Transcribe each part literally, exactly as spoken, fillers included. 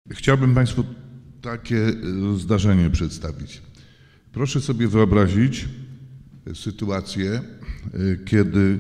Chciałbym Państwu takie zdarzenie przedstawić. Proszę sobie wyobrazić sytuację, kiedy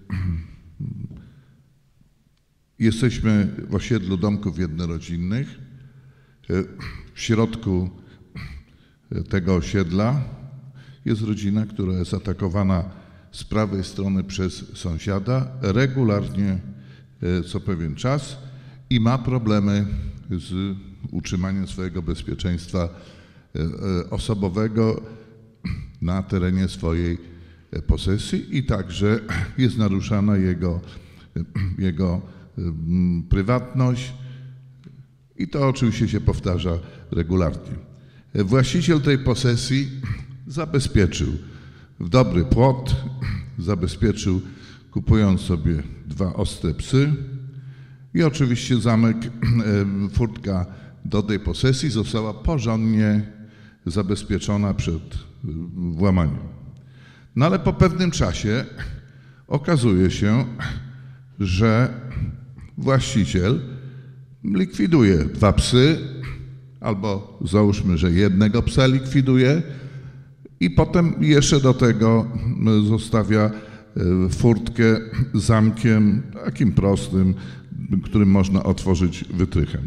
jesteśmy w osiedlu domków jednorodzinnych. W środku tego osiedla jest rodzina, która jest atakowana z prawej strony przez sąsiada regularnie co pewien czas i ma problemy z utrzymaniem swojego bezpieczeństwa osobowego na terenie swojej posesji i także jest naruszana jego, jego prywatność i to oczywiście się powtarza regularnie. Właściciel tej posesji zabezpieczył w dobry płot, zabezpieczył kupując sobie dwa ostre psy i oczywiście zamek, furtka do tej posesji została porządnie zabezpieczona przed włamaniem. No ale po pewnym czasie okazuje się, że właściciel likwiduje dwa psy, albo załóżmy, że jednego psa likwiduje i potem jeszcze do tego zostawia furtkę zamkiem takim prostym, którym można otworzyć wytrychem.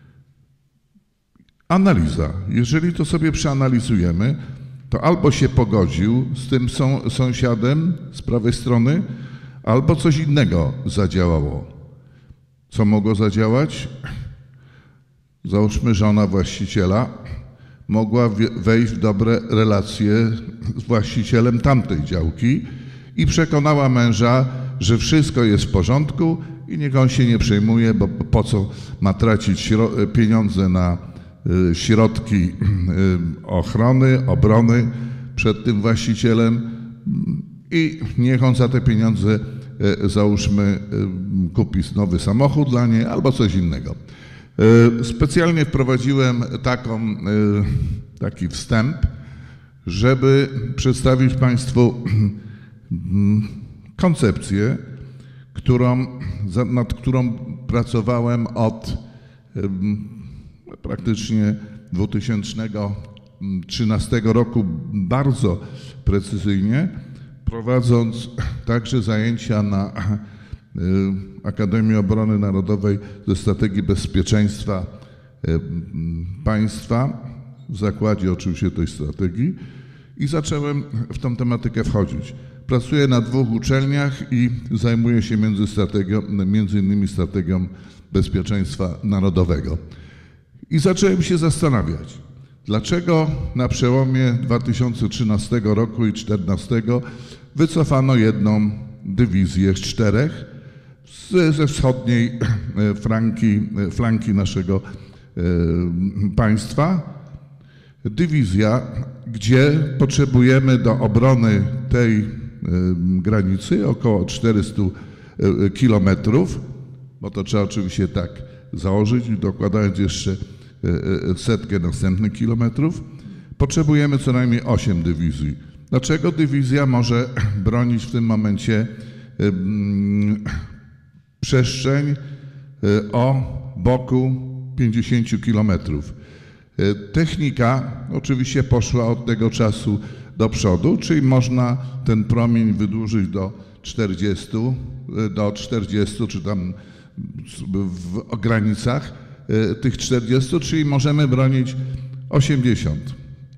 Analiza. Jeżeli to sobie przeanalizujemy, to albo się pogodził z tym sąsiadem z prawej strony, albo coś innego zadziałało. Co mogło zadziałać? Załóżmy, żona właściciela mogła wejść w dobre relacje z właścicielem tamtej działki i przekonała męża, że wszystko jest w porządku i niech on się nie przejmuje, bo po co ma tracić pieniądze na środki ochrony, obrony przed tym właścicielem i niech on za te pieniądze, załóżmy, kupi nowy samochód dla niej albo coś innego. Specjalnie wprowadziłem taką, taki wstęp, żeby przedstawić Państwu koncepcję, którą, nad którą pracowałem od praktycznie dwa tysiące trzynastego roku bardzo precyzyjnie, prowadząc także zajęcia na Akademii Obrony Narodowej ze strategii bezpieczeństwa państwa, w zakładzie oczywiście tej strategii i zacząłem w tą tematykę wchodzić. Pracuję na dwóch uczelniach i zajmuję się między, strategią, między innymi strategią bezpieczeństwa narodowego. I zacząłem się zastanawiać, dlaczego na przełomie dwa tysiące trzynastego roku i dwa tysiące czternastego wycofano jedną dywizję z czterech ze wschodniej flanki, flanki naszego państwa. Dywizja, gdzie potrzebujemy do obrony tej granicy około czterysta kilometrów, bo to trzeba oczywiście tak założyć, dokładając jeszcze setkę następnych kilometrów, potrzebujemy co najmniej osiem dywizji. Dlaczego dywizja może bronić w tym momencie przestrzeń o boku pięćdziesięciu kilometrów? Technika oczywiście poszła od tego czasu do przodu, czyli można ten promień wydłużyć do czterdziestu, do czterdziestu, czy tam w granicach tych czterdziestu, czyli możemy bronić osiemdziesiąt.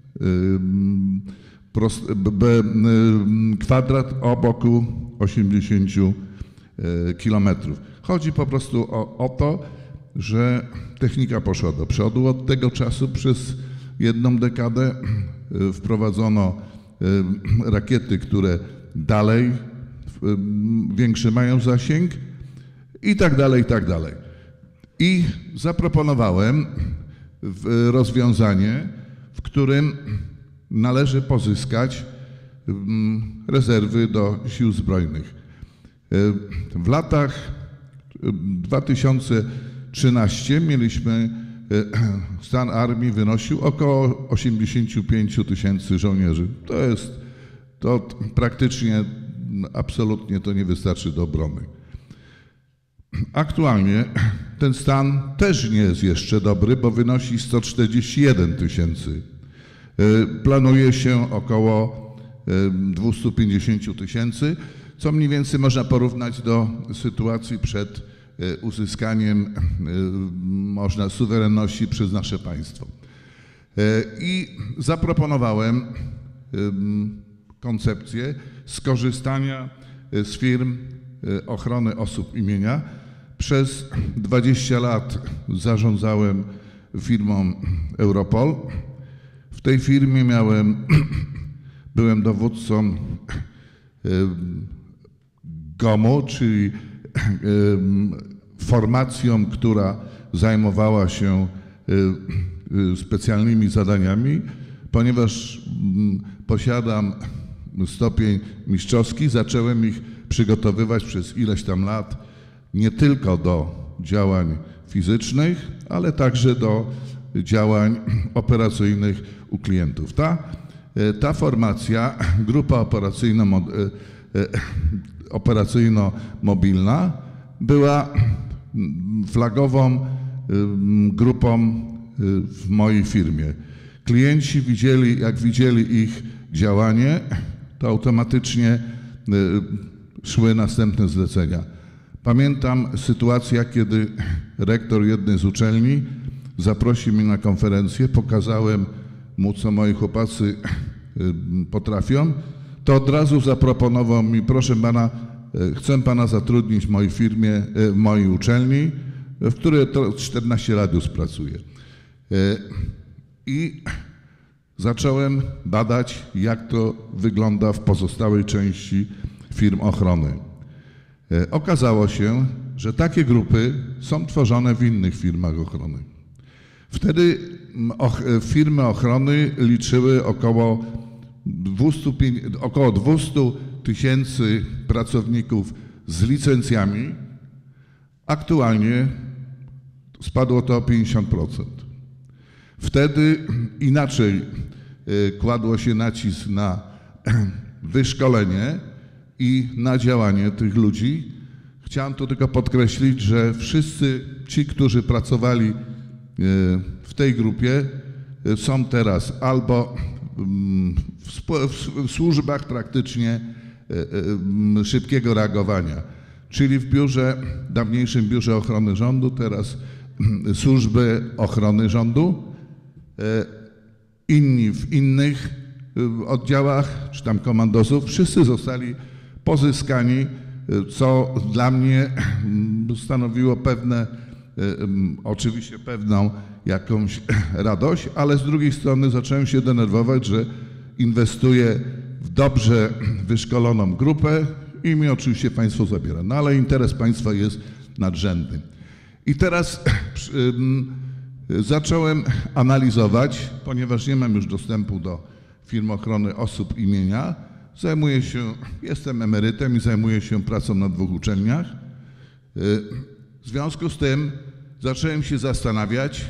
Kwadrat o boku osiemdziesięciu kilometrów. Chodzi po prostu o, o to, że technika poszła do przodu. Od tego czasu przez jedną dekadę wprowadzono rakiety, które dalej większy mają zasięg i tak dalej, i tak dalej. I zaproponowałem rozwiązanie, w którym należy pozyskać rezerwy do sił zbrojnych. W latach dwa tysiące trzynastym mieliśmy, stan armii wynosił około osiemdziesiąt pięć tysięcy żołnierzy. To jest, to praktycznie, absolutnie to nie wystarczy do obrony. Aktualnie ten stan też nie jest jeszcze dobry, bo wynosi sto czterdzieści jeden tysięcy. Planuje się około dwieście pięćdziesiąt tysięcy, co mniej więcej można porównać do sytuacji przed uzyskaniem można suwerenności przez nasze państwo. I zaproponowałem koncepcję skorzystania z firm ochrony osób i mienia. Przez dwadzieścia lat zarządzałem firmą Europol. W tej firmie miałem, byłem dowódcą GOM-u, czyli formacją, która zajmowała się specjalnymi zadaniami. Ponieważ posiadam stopień mistrzowski, zacząłem ich przygotowywać przez ileś tam lat nie tylko do działań fizycznych, ale także do działań operacyjnych u klientów. Ta, ta formacja, grupa operacyjno, operacyjno-mobilna była flagową grupą w mojej firmie. Klienci widzieli, jak widzieli ich działanie, to automatycznie szły następne zlecenia. Pamiętam sytuację, kiedy rektor jednej z uczelni zaprosił mnie na konferencję, pokazałem mu, co moi chłopacy potrafią, to od razu zaproponował mi: proszę pana, chcę pana zatrudnić w mojej firmie, w mojej uczelni, w której to czternaście lat już pracuję. I zacząłem badać, jak to wygląda w pozostałej części firm ochrony. Okazało się, że takie grupy są tworzone w innych firmach ochrony. Wtedy firmy ochrony liczyły około dwieście tysięcy pracowników z licencjami. Aktualnie spadło to o pięćdziesiąt procent. Wtedy inaczej kładło się nacisk na wyszkolenie i na działanie tych ludzi. Chciałem tu tylko podkreślić, że wszyscy ci, którzy pracowali w tej grupie, są teraz albo w służbach praktycznie szybkiego reagowania, czyli w biurze, dawniejszym Biurze Ochrony Rządu, teraz Służby Ochrony Rządu, inni w innych oddziałach, czy tam komandosów, wszyscy zostali pozyskani, co dla mnie stanowiło pewne, oczywiście pewną jakąś radość, ale z drugiej strony zacząłem się denerwować, że inwestuję w dobrze wyszkoloną grupę i mi oczywiście państwo zabiera. No ale interes państwa jest nadrzędny. I teraz zacząłem analizować, ponieważ nie mam już dostępu do firm ochrony osób i mienia. Zajmuję się, jestem emerytem i zajmuję się pracą na dwóch uczelniach. W związku z tym zacząłem się zastanawiać,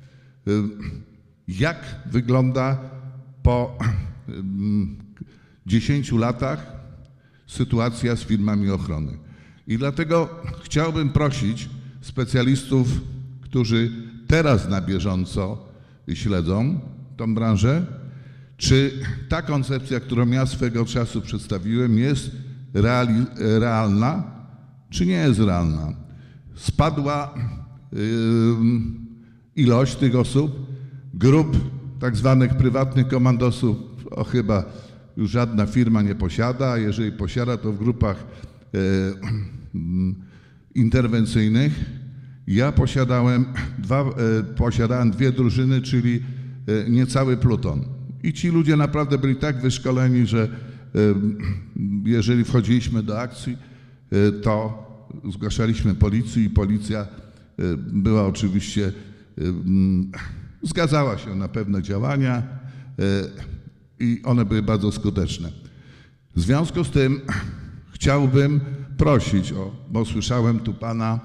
jak wygląda po dziesięciu latach sytuacja z firmami ochrony. I dlatego chciałbym prosić specjalistów, którzy teraz na bieżąco śledzą tą branżę, czy ta koncepcja, którą ja swego czasu przedstawiłem, jest reali, realna, czy nie jest realna. Spadła yy, ilość tych osób, grup tak zwanych prywatnych komandosów, o chyba już żadna firma nie posiada, a jeżeli posiada, to w grupach yy, yy, interwencyjnych. Ja posiadałem, dwa, yy, posiadałem dwie drużyny, czyli yy, niecały pluton. I ci ludzie naprawdę byli tak wyszkoleni, że jeżeli wchodziliśmy do akcji, to zgłaszaliśmy policji i policja była oczywiście, zgadzała się na pewne działania i one były bardzo skuteczne. W związku z tym chciałbym prosić o, bo słyszałem tu pana,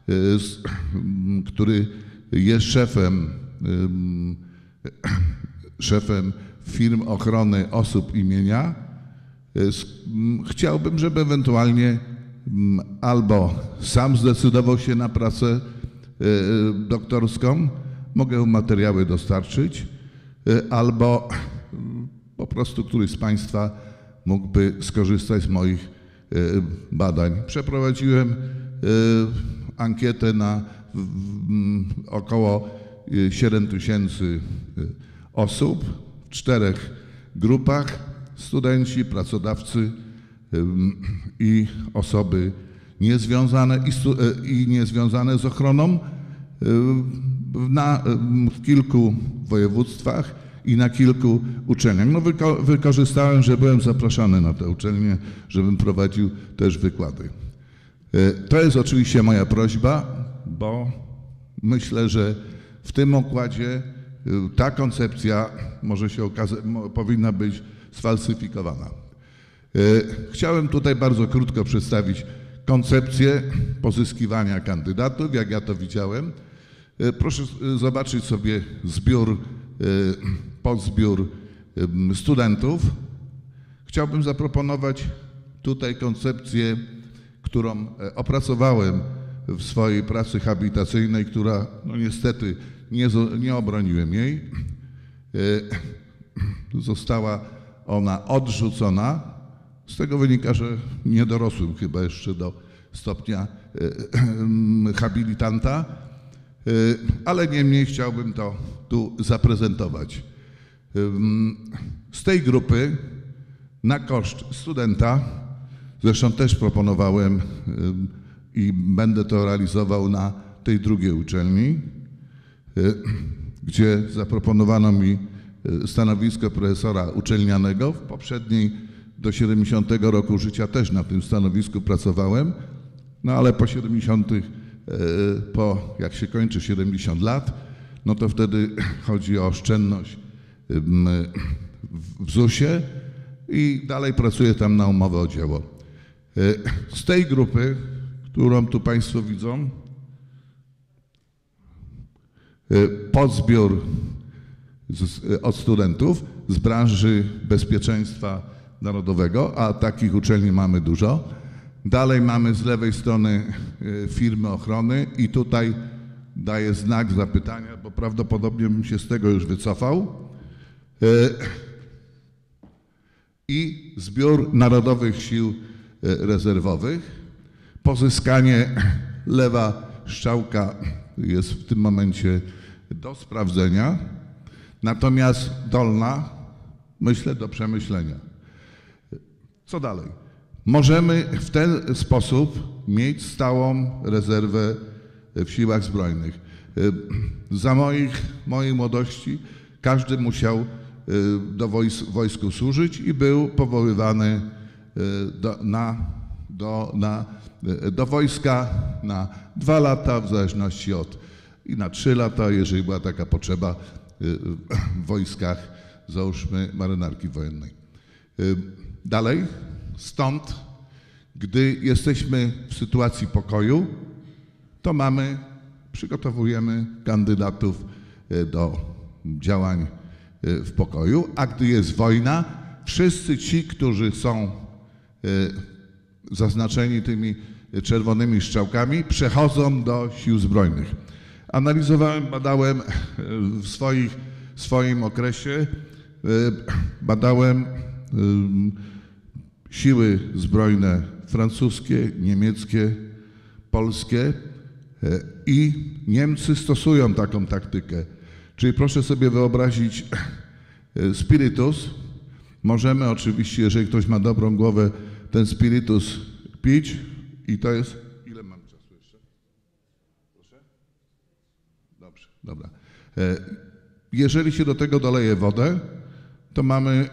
który jest szefem szefem firm ochrony osób i mienia, chciałbym, żeby ewentualnie albo sam zdecydował się na pracę doktorską, mogę materiały dostarczyć, albo po prostu któryś z Państwa mógłby skorzystać z moich badań. Przeprowadziłem ankietę na około siedem tysięcy osób w czterech grupach: studenci, pracodawcy i osoby niezwiązane i, stu, i niezwiązane z ochroną na, w kilku województwach i na kilku uczelniach. No wyko, wykorzystałem, że byłem zapraszany na te uczelnie, żebym prowadził też wykłady. To jest oczywiście moja prośba, bo myślę, że w tym układzie ta koncepcja może się okazać, powinna być sfalsyfikowana. Chciałem tutaj bardzo krótko przedstawić koncepcję pozyskiwania kandydatów, jak ja to widziałem. Proszę zobaczyć sobie zbiór, podzbiór studentów. Chciałbym zaproponować tutaj koncepcję, którą opracowałem w swojej pracy habilitacyjnej, która no niestety nie, nie obroniłem jej. Została ona odrzucona. Z tego wynika, że nie dorosłem chyba jeszcze do stopnia habilitanta, ale niemniej chciałbym to tu zaprezentować. Z tej grupy na koszt studenta, zresztą też proponowałem i będę to realizował na tej drugiej uczelni, gdzie zaproponowano mi stanowisko profesora uczelnianego. W poprzedniej do siedemdziesiątego roku życia też na tym stanowisku pracowałem, no ale po siedemdziesiątych, po jak się kończy siedemdziesiąt lat, no to wtedy chodzi o oszczędność w zusie i dalej pracuję tam na umowę o dzieło. Z tej grupy, którą tu Państwo widzą, podzbiór od studentów z branży bezpieczeństwa narodowego, a takich uczelni mamy dużo. Dalej mamy z lewej strony firmy ochrony i tutaj daję znak zapytania, bo prawdopodobnie bym się z tego już wycofał. I zbiór Narodowych Sił Rezerwowych. Pozyskanie, lewa strzałka jest w tym momencie do sprawdzenia, natomiast dolna, myślę, do przemyślenia. Co dalej? Możemy w ten sposób mieć stałą rezerwę w siłach zbrojnych. Za moich, mojej młodości każdy musiał do wojs, wojsku służyć i był powoływany do, na, do, na, do wojska na dwa lata, w zależności od, i na trzy lata, jeżeli była taka potrzeba w wojskach, załóżmy, marynarki wojennej. Dalej, stąd, gdy jesteśmy w sytuacji pokoju, to mamy, przygotowujemy kandydatów do działań w pokoju, a gdy jest wojna, wszyscy ci, którzy są zaznaczeni tymi czerwonymi strzałkami, przechodzą do sił zbrojnych. Analizowałem, badałem w swoich, swoim okresie, badałem siły zbrojne francuskie, niemieckie, polskie i Niemcy stosują taką taktykę. Czyli proszę sobie wyobrazić spirytus. Możemy oczywiście, jeżeli ktoś ma dobrą głowę, ten spirytus pić i to jest... Ile mam czasu jeszcze? Proszę? Dobrze, dobra. Jeżeli się do tego doleje wodę, to mamy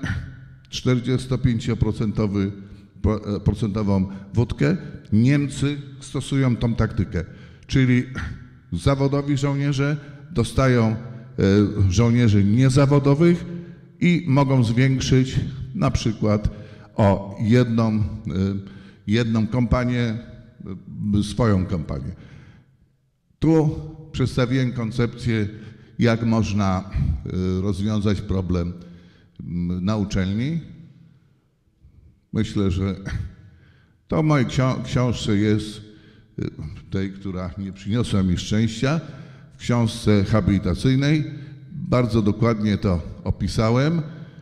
czterdziestopięcioprocentową wódkę. Niemcy stosują tą taktykę, czyli zawodowi żołnierze dostają żołnierzy niezawodowych i mogą zwiększyć na przykład o jedną, jedną kompanię, swoją kompanię. Tu przedstawiłem koncepcję, jak można rozwiązać problem na uczelni. Myślę, że To w mojej książce jest, tej, która nie przyniosła mi szczęścia, w książce habilitacyjnej. Bardzo dokładnie to opisałem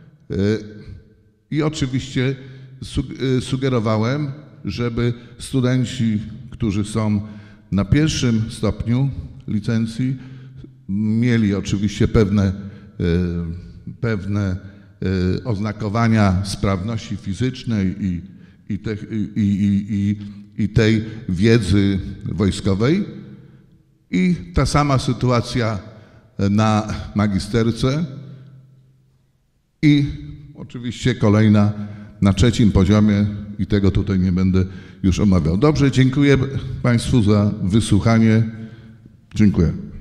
i oczywiście sugerowałem, żeby studenci, którzy są na pierwszym stopniu licencji, mieli oczywiście pewne, pewne oznakowania sprawności fizycznej i, i, te, i, i, i, i tej wiedzy wojskowej. I ta sama sytuacja na magisterce i oczywiście kolejna na trzecim poziomie i tego tutaj nie będę już omawiał. Dobrze, dziękuję Państwu za wysłuchanie. Dziękuję.